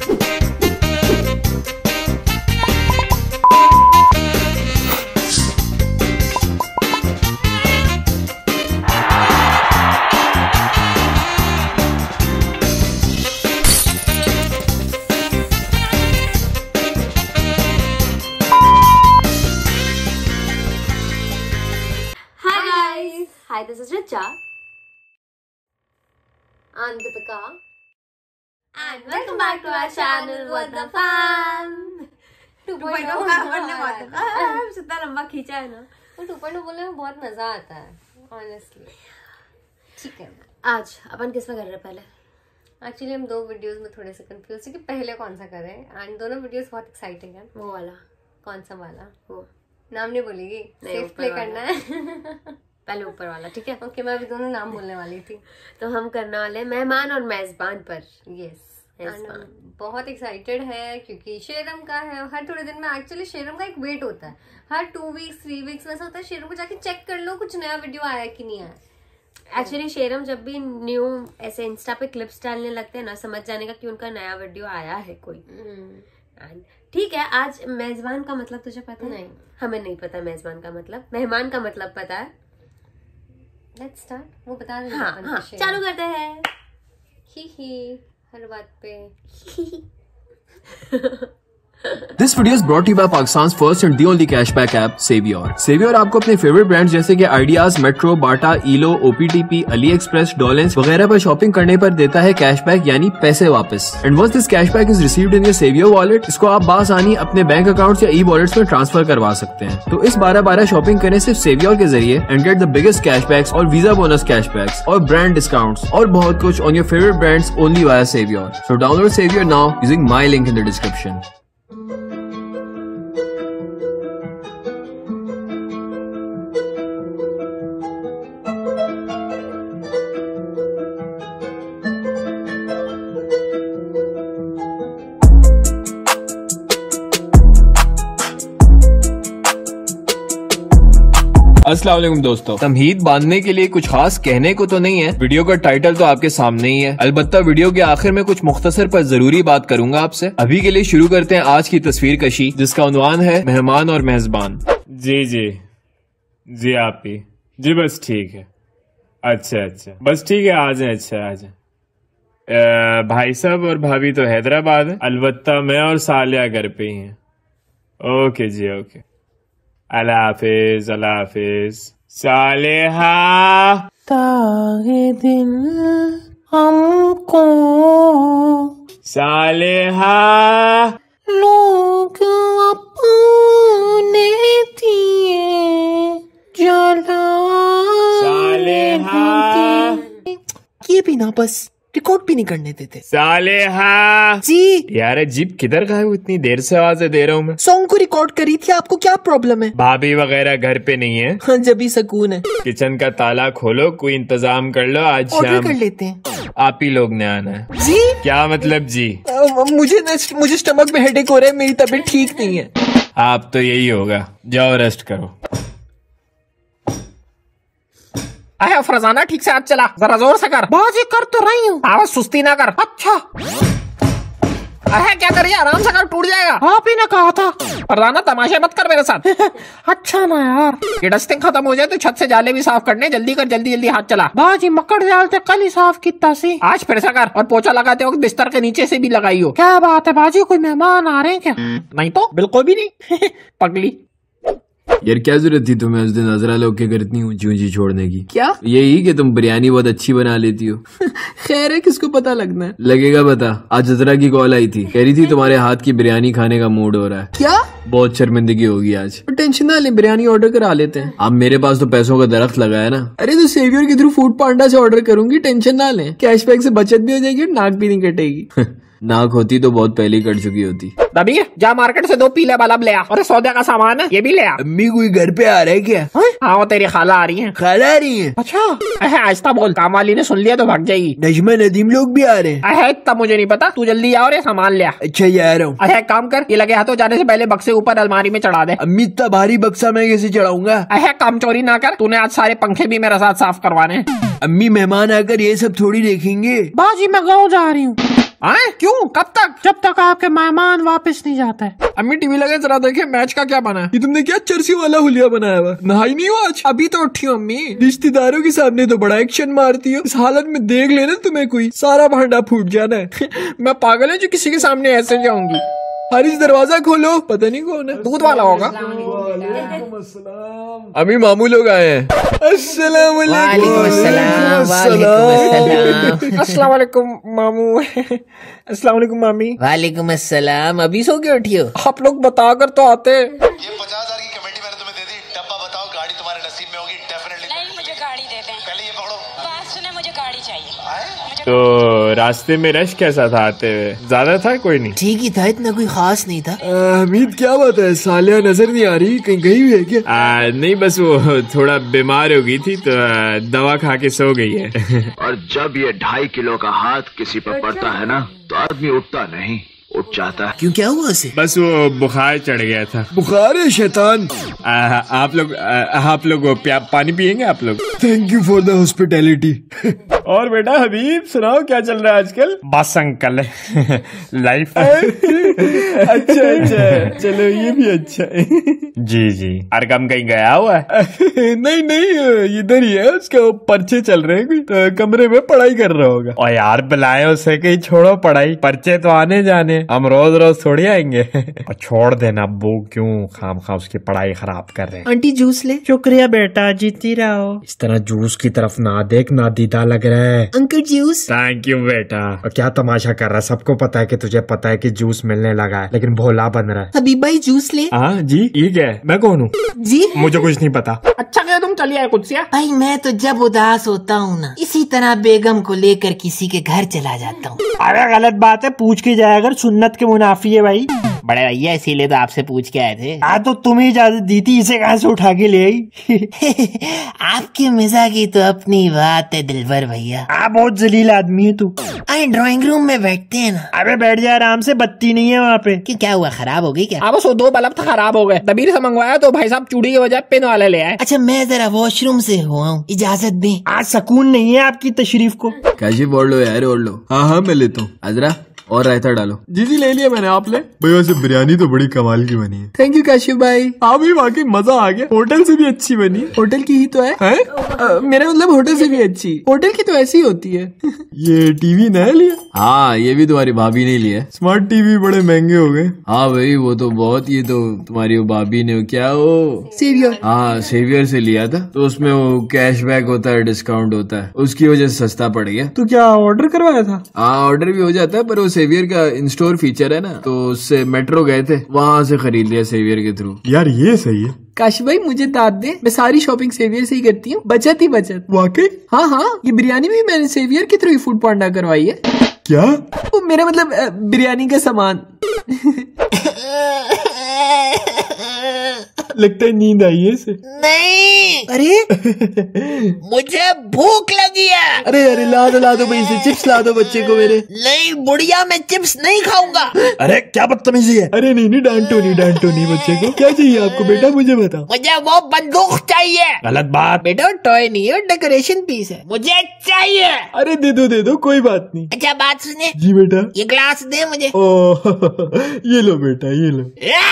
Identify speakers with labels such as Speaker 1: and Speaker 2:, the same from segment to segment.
Speaker 1: Hi, this is Richa and Deepika and welcome back to our channel What the Fam 2.0 कितना लंबा खींचा है ना। तो 2.0 बोलने में बहुत मजा आता है ऑनेस्टली। ठीक है, आज अपन किस में कर रहे हैं? पहले एक्चुअली हम दो वीडियोस में थोड़े से कंफ्यूज है कि पहले कौन सा करें, एंड दोनों वीडियोस बहुत एक्साइटिंग है। वो वाला कौन सा वाला? वो नाम नहीं बोलेगी, सेफ प्ले करना है। पहले ऊपर वाला, ठीक है? ओके, मैं अभी दोनों नाम बोलने वाली थी। तो हम करने वाले मेहमान और मेजबान पर। यस, बहुत एक्साइटेड है क्योंकि शेरम का है। हर थोड़े दिन में एक्चुअली शेरम का एक वेट होता है, हर 2 वीक्स 3 वीक्स में ऐसा होता है शेरम को जाके चेक कर लो कुछ नया वीडियो आया कि नहीं आया। एक्चुअली शेरम जब भी न्यू ऐसे इंस्टा पे क्लिप्स डालने लगते हैं ना, समझ जाने का कि उनका नया वीडियो आया है कोई। ठीक है, आज मेजबान का मतलब तुझे पता? नहीं, हमें नहीं पता मेजबान का मतलब। मेहमान का मतलब पता है। लेट्स स्टार्ट, वो बता दें। हाँ, चालू करते हैं। ही हर बात पे
Speaker 2: This video is brought to you by Pakistan's first and the only cashback app, Savior. Savior आपको अपने फेवरेट ब्रांड्स जैसे कि आइडियाज, मेट्रो, बाटा, ईलो, OPTP, AliExpress, डॉलेंस वगैरह पर शॉपिंग करने पर देता है कैशबैक यानी पैसे वापस। And once this cashback is received in your Savior wallet, इसको आप बासानी अपने बैंक अकाउंट या ई-वॉलेट्स में ट्रांसफर करवा सकते हैं। तो इस 12/12 शॉपिंग करने सिर्फ Savior के जरिए and get the biggest cashbacks और वीजा बोनस कैशबैक्स और ब्रांड डिस्काउंट्स और बहुत कुछ on your favourite brands only via Savior. So download Savior now using my link in the description. अस्सलाम वालेकुम दोस्तों, तमहीद बांधने के लिए कुछ खास कहने को तो नहीं है। वीडियो का टाइटल तो आपके सामने ही है। अलबत्ता वीडियो के आखिर में कुछ मुख्तसर पर जरूरी बात करूंगा आपसे। अभी के लिए शुरू करते हैं आज की तस्वीर कशी, जिसका उन्वान है मेहमान और मेजबान।
Speaker 3: जी आप ही जी, बस ठीक है। अच्छा बस ठीक है, आ जाए। अच्छा आ जाए। भाई साहब और भाभी तो हैदराबाद है, अलबत्ता मैं और सालिया घर पे ही हैं। ओके जी, ओके, अल्लाह हाफिज। सालेहा
Speaker 4: तागे दिल हमको
Speaker 3: सालेहा
Speaker 4: लोग अपने दिए जला
Speaker 3: सालेहा।
Speaker 4: ये भी ना बस रिकॉर्ड भी नहीं करने देते।
Speaker 3: सालेहा
Speaker 4: जी
Speaker 3: यार, जीप किधर का है? वो इतनी देर से आवाजें दे रहा हूँ मैं।
Speaker 4: सॉन्ग को रिकॉर्ड करी थी, आपको क्या प्रॉब्लम है?
Speaker 3: भाभी वगैरह घर पे नहीं है?
Speaker 4: हाँ, जब भी सुकून है।
Speaker 3: किचन का ताला खोलो, कोई इंतजाम कर लो, आज
Speaker 4: ऑर्डर
Speaker 3: शाम
Speaker 4: कर लेते हैं।
Speaker 3: आप ही लोग ने आना है।
Speaker 4: जी
Speaker 3: क्या मतलब जी?
Speaker 4: मुझे स्टमक में हेडेक हो रहा है, मेरी तबीयत ठीक नहीं है।
Speaker 3: आप तो यही होगा, जाओ रेस्ट करो।
Speaker 4: अरे फरजाना, ठीक से हाथ चला, जरा जोर से कर। बाजी कर तो रही हूँ, आवाज सुस्ती ना कर। अच्छा अरे क्या करिए, आराम से कर, टूट जाएगा। आप ही ने कहा था। फरजाना तमाशे मत कर मेरे साथ। अच्छा ना यार, ये डस्टिंग खत्म हो जाए तो छत से जाले भी साफ करने। जल्दी कर, जल्दी हाथ चला। बाजी मकड़ जाल तो कल ही साफ कितना सी, आज फिर से कर। और पोछा लगाते वक्त बिस्तर के नीचे से भी लगाई हो। क्या बात है बाजी, कोई मेहमान आ रहे हैं क्या? नहीं तो बिल्कुल भी नहीं। पगली
Speaker 2: यार क्या जरूरत थी तुम्हें उस दिन अजरा लोग के घर इतनी ऊंची छोड़ने की?
Speaker 4: क्या
Speaker 2: यही कि तुम बिरयानी बहुत अच्छी बना लेती हो।
Speaker 4: खैर है, किसको पता लगना है?
Speaker 2: लगेगा पता। आज अजरा की कॉल आई थी, कह रही थी तुम्हारे हाथ की बिरयानी खाने का मूड हो रहा है।
Speaker 4: क्या?
Speaker 2: बहुत शर्मिंदगी होगी आज।
Speaker 4: टेंशन ना ले, बिरयानी ऑर्डर करा लेते हैं।
Speaker 2: अब मेरे पास तो पैसों का दरख्त लगा है ना।
Speaker 4: अरे तो सेवियर के थ्रू फूड पांडा से ऑर्डर करूंगी, टेंशन ना ले। कैशबैक से बचत भी हो जाएगी, नाक भी नहीं कटेगी।
Speaker 2: नाक होती तो बहुत पहले ही कट चुकी होती।
Speaker 4: दबीर जा मार्केट से 2 पीले बल्ब ले आ, और सौदे का सामान है ये भी ले आ।
Speaker 2: अम्मी कोई घर पे आ रहा है क्या?
Speaker 4: हाँ, वो तेरी खाला आ रही है।
Speaker 2: खाला आ रही है?
Speaker 4: अच्छा आहिस्ता बोल, काम वाली ने सुन लिया तो भाग जाएगी।
Speaker 2: नजमा नदीम लोग भी आ रहे हैं?
Speaker 4: अरे इतना मुझे नहीं पता, तू जल्दी आ और ये सामान ले आ।
Speaker 2: अच्छा जा रहा हूँ।
Speaker 4: अरे एक काम कर, ये लगे हाथों जाने से पहले बक्से ऊपर अलमारी में चढ़ा दे।
Speaker 2: अम्मी इतना भारी बक्सा मैं कैसे चढ़ाऊंगा?
Speaker 4: अरे काम चोरी ना कर, तूने आज सारे पंखे भी मेरे साथ साफ करवाने।
Speaker 2: अम्मी मेहमान आकर ये सब थोड़ी देखेंगे।
Speaker 4: बाजी मैं गाँव जा रही हूँ। आए क्यों? कब तक? जब तक आपके मेहमान वापस नहीं जाते। अम्मी टीवी लगे जरा देखे मैच का क्या बना है।
Speaker 2: ये तुमने क्या चर्सी वाला हुलिया बनाया हुआ? नहाई नहीं हो आज?
Speaker 4: अभी तो उठी हूँ अम्मी।
Speaker 2: रिश्तेदारों के सामने तो बड़ा एक्शन मारती हो, इस हालत में देख लेना तुम्हें कोई सारा भांडा फूट जाना है।
Speaker 4: मैं पागल है जो किसी के सामने ऐसे जाऊंगी।
Speaker 2: हारिस दरवाजा खोलो, पता नहीं कौन है।
Speaker 4: दूध वाला होगा।
Speaker 2: अभी मामू लोग आए हैं। अस्सलाम
Speaker 4: अस्सलाम वालेकुम मामू। अस्सलाम वालेकुम मामी।
Speaker 5: वालेकुम अस्सलाम। अभी सो के उठी हो?
Speaker 4: आप लोग बताकर तो आते।
Speaker 6: ये 50,000 की कमेटी मैंने तुम्हें दे दी। डब्बा बताओ, गाड़ी तुम्हारे नसीब में होगी डेफिनेटली।
Speaker 7: नहीं, मुझे गाड़ी दे दें।
Speaker 6: पहले ये पकड़ो।
Speaker 7: बात सुने, मुझे गाड़ी चाहिए।
Speaker 3: तो रास्ते में रश कैसा था आते हुए? ज्यादा था? कोई नहीं?
Speaker 5: ठीक ही था, इतना कोई खास नहीं था।
Speaker 2: हमीद क्या बात है, सालिया नजर नहीं आ रही, कहीं गई हुई है क्या?
Speaker 3: नहीं, बस वो थोड़ा बीमार हो गई थी तो दवा खा के सो गई है।
Speaker 8: और जब ये 2.5 किलो का हाथ किसी पर पड़ता है ना, तो आदमी उठता नहीं, उठ जाता है।
Speaker 5: क्यों, क्या हुआ उसे?
Speaker 3: बस वो बुखार चढ़ गया था।
Speaker 2: बुखार है शैतान।
Speaker 3: आप लोग पानी पियेंगे आप लोग?
Speaker 2: Thank you for the hospitality.
Speaker 3: और बेटा हबीब सुनाओ क्या चल रहा है आजकल? बस अंकल लाइफ। अच्छा, चलो ये भी अच्छा है। जी अरकम कहीं गया हुआ है?
Speaker 2: नहीं इधर ही है, उसके पर्चे चल रहे हैं, कोई कमरे में पढ़ाई कर रहा होगा।
Speaker 3: और यार बुलाए उसे, कहीं छोड़ो पढ़ाई, पर्चे तो आने जाने, हम रोज रोज थोड़ी आएंगे। और छोड़ देना अब्बू, क्यों खाम खा उसकी पढ़ाई खराब कर रहे हैं।
Speaker 5: आंटी जूस ले।
Speaker 4: शुक्रिया बेटा, जीती रहो। इस तरह जूस की तरफ ना देख, ना दीदा लग रहा है।
Speaker 5: Uncle juice.
Speaker 3: थैंक यू बेटा।
Speaker 4: और क्या तमाशा कर रहा है? सबको पता है कि तुझे पता है कि जूस मिलने लगा है, लेकिन भोला बन रहा है।
Speaker 5: हबीब भाई जूस ले।
Speaker 3: हाँ जी, ये क्या है? मैं कौन हूँ?
Speaker 5: जी
Speaker 3: मुझे कुछ नहीं पता।
Speaker 4: अच्छा क्या तुम चलिए आए कुछ।
Speaker 5: भाई, मैं तो जब उदास होता हूँ ना, इसी तरह बेगम को लेकर किसी के घर चला जाता हूँ।
Speaker 4: अरे गलत बात है, पूछ के जाया अगर, सुन्नत के मुनाफी है भाई।
Speaker 5: बड़े भैया इसीलिए तो आपसे पूछ के आए थे।
Speaker 4: हाँ तो तुम्हें इजाजत दी थी, इसे कहाँ से उठा के ले आई?
Speaker 5: आपकी मिजाज की तो अपनी बात है दिलबर भैया।
Speaker 4: आप बहुत जलील आदमी है तू।
Speaker 5: आए ड्राइंग रूम में बैठते हैं ना।
Speaker 4: अबे बैठ जा आराम से, बत्ती नहीं है वहाँ पे।
Speaker 5: क्या हुआ, खराब हो गई क्या?
Speaker 4: अब 2 बल्ब खराब हो गए, दबीर से मंगवाया तो भाई साहब चूड़ी के बजाय पेन वाला ले आए।
Speaker 5: अच्छा, मैं जरा वॉशरूम से हुआ हूँ, इजाजत दें।
Speaker 4: आज सुकून नहीं है आपकी तशरीफ को।
Speaker 2: कैसे बोल लो यार, बोल लो। हाँ मैं लेता हूँ। अजरा और रायता डालो। जी ले लिया मैंने, आप ले। भाई वैसे बिरयानी तो बड़ी कमाल की बनी है।
Speaker 5: थैंक यू काशिफ भाई।
Speaker 2: हाँ भी वाकई मजा आ गया, होटल से भी अच्छी बनी।
Speaker 5: होटल की ही तो है? मेरा मतलब होटल से भी अच्छी। होटल की तो ऐसी ही होती है।
Speaker 2: ये टीवी नया लिया? हाँ, ये भी तुम्हारी भाभी ने लिया। स्मार्ट टीवी बड़े महंगे हो गए। हाँ भाई वो तो बहुत, ये तो तुम्हारी वो भाभी ने क्या वो
Speaker 5: सेवियर।
Speaker 2: हाँ सेवियर से लिया था, तो उसमें वो कैशबैक होता है, डिस्काउंट होता है, उसकी वजह से सस्ता पड़ गया।
Speaker 4: तो क्या ऑर्डर करवाया था?
Speaker 2: हाँ ऑर्डर भी हो जाता है, पर वो सेवियर का इन स्टोर फीचर है ना, तो उससे मेट्रो गए थे, वहाँ से खरीद लिया सेवियर के थ्रू।
Speaker 3: यार ये सही है।
Speaker 5: काशिफ भाई मुझे दाद दे, मैं सारी शॉपिंग सेवियर से ही करती हूँ, बचत ही बचत।
Speaker 2: वाकई?
Speaker 5: हाँ, ये बिरयानी भी मैंने सेवियर के थ्रू ही फूड पांडा करवाई है।
Speaker 2: क्या?
Speaker 5: वो मेरा मतलब बिरयानी का सामान।
Speaker 2: लगता है नींद आई है इसे।
Speaker 5: नहीं, अरे मुझे भूख लगी है।
Speaker 2: अरे ला दो भाई इसे, चिप्स ला दो बच्चे को मेरे।
Speaker 5: नहीं बुढ़िया, मैं चिप्स नहीं खाऊंगा।
Speaker 2: अरे क्या बदतमीजी है। अरे नहीं डांटो नहीं बच्चे को। क्या चाहिए आपको बेटा, मुझे बताओ।
Speaker 5: मुझे वो बंदूक चाहिए।
Speaker 2: गलत बात।
Speaker 5: बेटा टॉय नहीं है, डेकोरेशन पीस है, मुझे चाहिए।
Speaker 2: अरे दे दो कोई बात नहीं।
Speaker 5: अच्छा बात सुने।
Speaker 2: जी बेटा।
Speaker 5: ये ग्लास दे मुझे।
Speaker 2: ये लो बेटा, ये लो।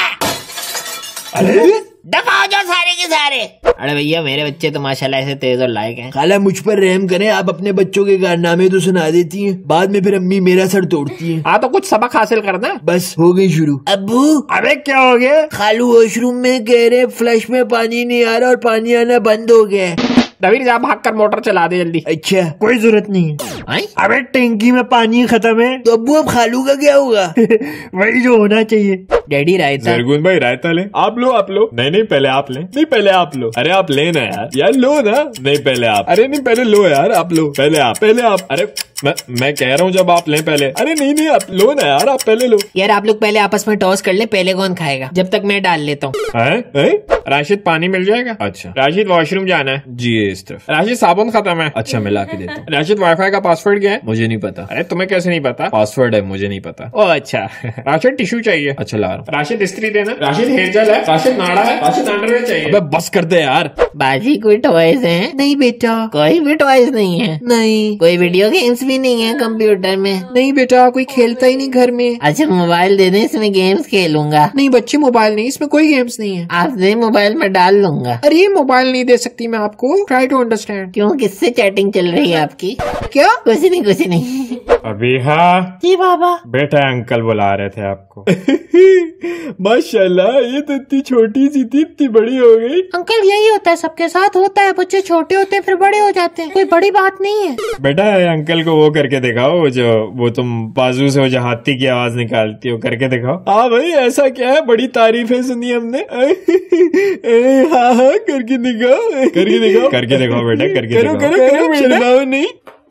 Speaker 5: अरे दफा हो जाओ सारे के सारे। अरे भैया मेरे बच्चे तो माशाल्लाह ऐसे तेज और लायक हैं।
Speaker 2: खाला मुझ पर रहम करें, आप अपने बच्चों के कारनामे तो सुना देती हैं, बाद में फिर अम्मी मेरा सर तोड़ती हैं।
Speaker 4: हाँ तो कुछ सबक हासिल करना।
Speaker 2: बस हो गई शुरू।
Speaker 5: अब्बू
Speaker 2: अबे क्या हो गया?
Speaker 5: खालू वॉशरूम में कह रहे फ्लश में पानी नहीं आ रहा और पानी आना बंद हो गया है।
Speaker 4: दबीर जा भाग कर मोटर चला दे जल्दी।
Speaker 2: अच्छा
Speaker 4: कोई जरूरत नहीं है। अबे टैंकी में पानी खत्म है।
Speaker 5: तो अब्बू अब खालू का क्या होगा?
Speaker 4: वही जो होना चाहिए।
Speaker 5: डैडी रायता।
Speaker 3: जरगुन भाई रायता ले। आप लो। नहीं पहले आप ले। नहीं पहले आप लो। अरे आप लेना यार लो ना। नहीं पहले आप। अरे नहीं पहले लो यार, आप लो। पहले आप। अरे मैं कह रहा हूँ जब आप लें पहले। अरे नहीं आप लो ना यार, आप पहले लो।
Speaker 5: यार आप लोग पहले आपस में टॉस कर ले, पहले कौन खाएगा, जब तक मैं डाल लेता हूँ।
Speaker 3: राशिद पानी मिल जाएगा? अच्छा राशिद वॉशरूम जाना है जी, इस तरफ। राशिद साबुन खत्म है। अच्छा मैं ला के देता हूँ। राशिद वाईफाई का पासवर्ड क्या है? मुझे नहीं पता। अरे तुम्हें कैसे नहीं पता? पासवर्ड है, मुझे नहीं पता। ओ अच्छा। राशिद टिश्यू चाहिए? अच्छा ला रहा राशिद स्त्री देना, राशिद हेयर जेल है, राशिद नाड़ा है, राशिद अंडरवेयर चाहिए।
Speaker 2: अबे बस कर दे यार।
Speaker 4: बाजी कोई टॉयज है? नहीं बेटा, कोई भी टॉयज नहीं है। नहीं। कोई वीडियो गेम्स भी नहीं है कंप्यूटर में?
Speaker 5: नहीं बेटा, कोई खेलता ही नहीं घर में।
Speaker 4: अच्छा मोबाइल दे दे, इसमें गेम्स खेलूंगा।
Speaker 5: नहीं बच्चे, मोबाइल नहीं, इसमें कोई गेम्स नहीं है।
Speaker 4: आप दे मोबाइल में डाल लूंगा।
Speaker 5: अरे ये मोबाइल नहीं दे सकती मैं आपको, ट्राई टू अंडरस्टैंड।
Speaker 4: क्यों, किससे चैटिंग चल रही है आपकी?
Speaker 5: क्या?
Speaker 4: कुछ नहीं कुछ नहीं।
Speaker 3: अभी हाँ
Speaker 4: जी बाबा।
Speaker 3: बेटा अंकल बुला रहे थे आपको।
Speaker 2: माशाल्लाह, ये तो इतनी छोटी सी थी, इतनी बड़ी हो गई।
Speaker 5: अंकल यही होता है, सबके साथ होता है, बच्चे छोटे होते हैं फिर बड़े हो जाते हैं, कोई बड़ी बात नहीं है।
Speaker 3: बेटा अंकल को वो करके दिखाओ, वो तुम बाजू से वो जो हाथी की आवाज निकालती हो, करके दिखाओ।
Speaker 2: हाँ भाई, ऐसा क्या है, बड़ी तारीफें सुनी हमने। हाँ हाँ, करके दिखाओ,
Speaker 3: करके दिखाओ, करके दिखाओ बेटा, करके
Speaker 2: करो
Speaker 3: दिखाओ।
Speaker 2: करो करो, शर्माओ नहीं।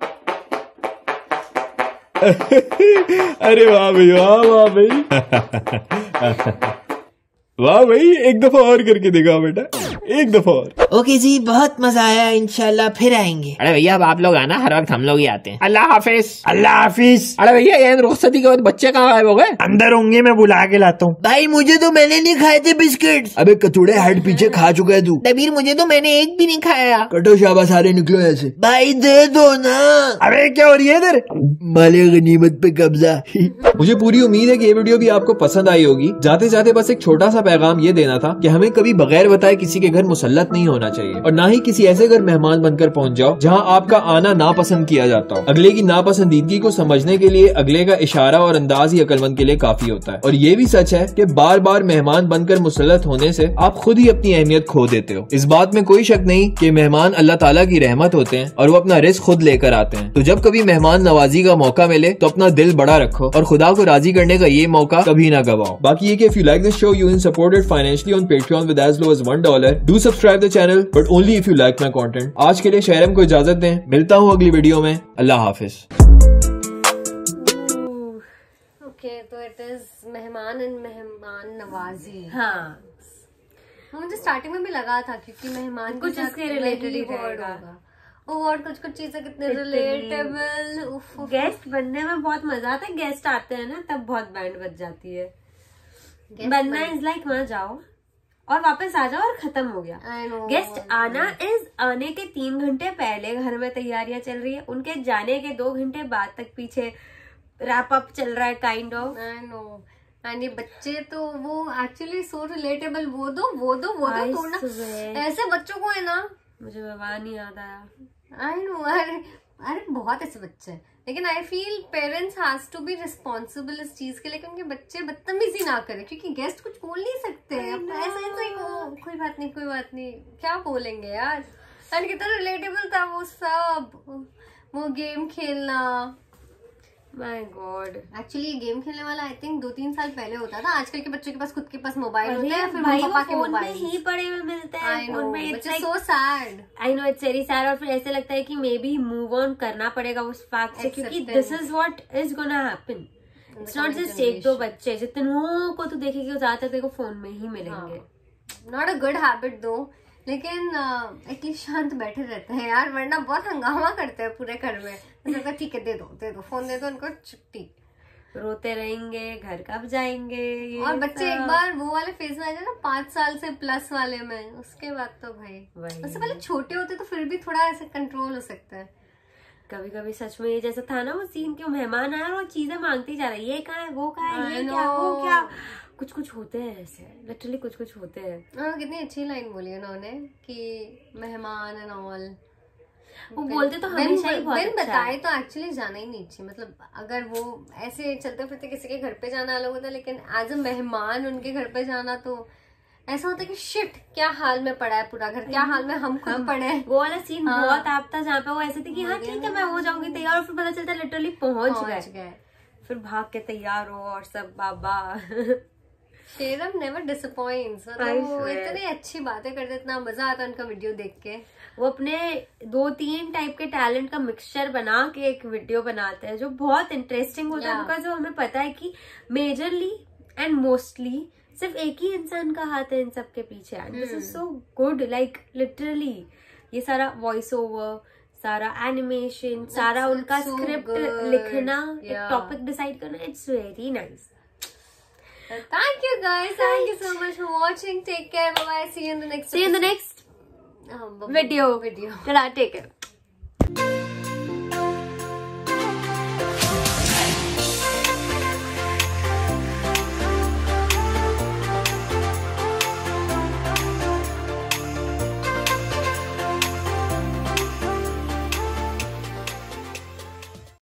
Speaker 2: अरे वाह भाई, वाह वाह भाई। वाह भाई, एक दफा और करके दिखाओ बेटा, एक दफा और।
Speaker 5: ओके जी, बहुत मजा आया, इंशाल्लाह फिर आएंगे।
Speaker 4: अरे भैया अब आप लोग आना, हर वक्त हम लोग ही आते हैं। अल्लाह हाफिज।
Speaker 2: अल्लाह हाफिज।
Speaker 4: अरे भैया ये रुखसती के बाद बच्चे कहाँ गायब हो गए?
Speaker 3: अंदर होंगे, मैं बुला के लाता हूँ।
Speaker 5: भाई मुझे तो, मैंने नहीं खाए थे बिस्किट।
Speaker 2: अबे कतूड़े, हट पीछे, खा चुका है तू।
Speaker 5: दबीर मुझे तो, मैंने एक भी नहीं खाया।
Speaker 2: कटो शाबा, सारे निकलो ऐसे।
Speaker 5: भाई दे दो ना।
Speaker 2: अबे क्या हो रही है इधर?
Speaker 5: माले गनीमत पे कब्जा।
Speaker 2: मुझे पूरी उम्मीद है कि ये वीडियो भी आपको पसंद आई होगी। जाते जाते बस एक छोटा सा पैगाम ये देना था कि हमें कभी बगैर बताए किसी के घर मुसल्लत नहीं होना चाहिए, और ना ही किसी ऐसे घर मेहमान बनकर पहुंच जाओ जहां आपका आना नापसंद किया जाता हो। अगले की नापसंदीदगी को समझने के लिए अगले का इशारा और अंदाज ही अक्लमंद के लिए काफी होता है। और ये भी सच है कि बार बार मेहमान बनकर मुसल्लत होने से आप खुद ही अपनी अहमियत खो देते हो। इस बात में कोई शक नहीं कि मेहमान अल्लाह ताला की रहमत होते हैं और वो अपना रिस्क खुद लेकर आते हैं। तो जब कभी मेहमान नवाजी का मौका मिले तो अपना दिल बड़ा रखो और खुदा को राजी करने का ये मौका कभी ना गवाओ। बाकी ये कि if you like this show, you can support it financially on Patreon with as low as $1. Do subscribe the channel, but only if you like my content. आज के लिए शहरम को इजाजत दें, मिलता हूँ अगली वीडियो में। अल्लाह हाफिज।
Speaker 1: ओके, तो इट इज मेहमान एंड मेहमान नवाजी।
Speaker 9: हाँ,
Speaker 1: मुझे स्टार्टिंग में भी लगा था क्योंकि मेहमान
Speaker 9: कुछ इसके रिलेटेड ही रहेगा।
Speaker 1: और कुछ चीजें कितने रिलेटेबल।
Speaker 9: गेस्ट बनने में बहुत मजा आता है, गेस्ट आते हैं ना तब बहुत बैंड बज जाती है। बनना इज लाइक वहां जाओ और वापस आ जाओ और खत्म हो गया। गेस्ट आना इज आने के 3 घंटे पहले घर में तैयारियां चल रही है, उनके जाने के 2 घंटे बाद तक पीछे रैप अप चल रहा है kind of.
Speaker 1: I know. And ये बच्चे तो वो एक्चुअली सो रिलेटेबल। वो दो तोड़ना, ऐसे बच्चों को है ना,
Speaker 9: मुझे व्यवहार नहीं याद आया।
Speaker 1: I know. अरे बहुत ऐसे बच्चे हैं, लेकिन I feel parents has to be responsible इस चीज के लिए कि उनके बच्चे बदतमीजी ना करें, क्योंकि गेस्ट कुछ बोल नहीं सकते हैं। ऐसे कोई बात नहीं क्या बोलेंगे यार। एंड कितना रिलेटेबल था वो सब, वो गेम खेलना।
Speaker 9: माय गॉड,
Speaker 1: एक्चुअली गेम खेलने वाला आई थिंक 2-3 साल पहले होता था। आजकल के बच्चों के पास खुद के पास मोबाइल होते हैं, फिर पापा के मोबाइल
Speaker 9: ही पड़े हुए मिलते हैं।
Speaker 1: So sad.
Speaker 9: I know, it's very sad. और फिर ऐसे लगता है कि मे बी मूव ऑन करना पड़ेगा उस फैक्ट से, क्योंकि this is what is gonna happen. It's not just एक दो बच्चे, जितनों को तू देखेगी ज्यादातर तेरे को फोन में ही मिलेंगे।
Speaker 1: नॉट अ गुड हैबिट दो, लेकिन एटलीस्ट शांत बैठे रहते हैं यार, वरना बहुत हंगामा करते हैं पूरे घर में। तो ठीक है, दे दो फोन, दे दो उनको, छुट्टी।
Speaker 9: रोते रहेंगे, घर कब जाएंगे।
Speaker 1: और बच्चे एक बार वो वाले फेज में आ जाए ना, 5 साल से प्लस वाले में, उसके बाद तो भाई उससे पहले छोटे होते तो फिर भी थोड़ा ऐसे कंट्रोल हो सकता है।
Speaker 9: कभी कभी सच में जैसा था ना वो सीन, क्यों मेहमान आया और चीजें मांगती जा रही है, ये कहाँ है, वो कहाँ है, ये क्या, वो क्या। कुछ होते हैं ऐसे, लिटरली कुछ होते हैं।
Speaker 1: कितनी अच्छी लाइन बोली उन्होंने कि मेहमान एंड ऑल।
Speaker 9: वो बोलते तो हमेशा ही बहुत अच्छा
Speaker 1: बताए तो एक्चुअली जाना ही नहीं चाहिए। मतलब अगर वो ऐसे चलते फिरते किसी के घर पे जाना अलग होता है, लेकिन एज अ मेहमान उनके घर पे जाना तो ऐसा होता है कि शिट, क्या हाल में पड़ा है पूरा घर, क्या हाल में हम खुद पड़े हैं।
Speaker 9: वो वाला सीन बहुत आप था जहाँ पे वो ऐसे थे कि हाँ ठीक है मैं हो जाऊंगी तैयार, और फिर पता चलता लिटरली पहुंच गए, फिर भाग के तैयार हो और सब बाबा।
Speaker 1: शेरम नेवर डिसअपॉइंट्स। वो इतनी अच्छी बातें करते, इतना मजा आता है उनका वीडियो देख के।
Speaker 9: वो अपने 2-3 टाइप के टैलेंट का मिक्सचर बना के एक वीडियो बनाते हैं जो बहुत इंटरेस्टिंग होता है, बिकॉज हमें पता है कि मेजरली एंड मोस्टली सिर्फ एक ही इंसान का हाथ है इन सब के पीछे। And this is so good, like literally ये सारा वॉइस ओवर, सारा एनिमेशन, सारा उनका स्क्रिप्ट लिखना, एक टॉपिक डिसाइड करना, it's very nice.
Speaker 1: Thank you guys. Thank you so much for watching. Take care. Bye bye. See you in the next
Speaker 9: video.
Speaker 1: video.
Speaker 9: Take care.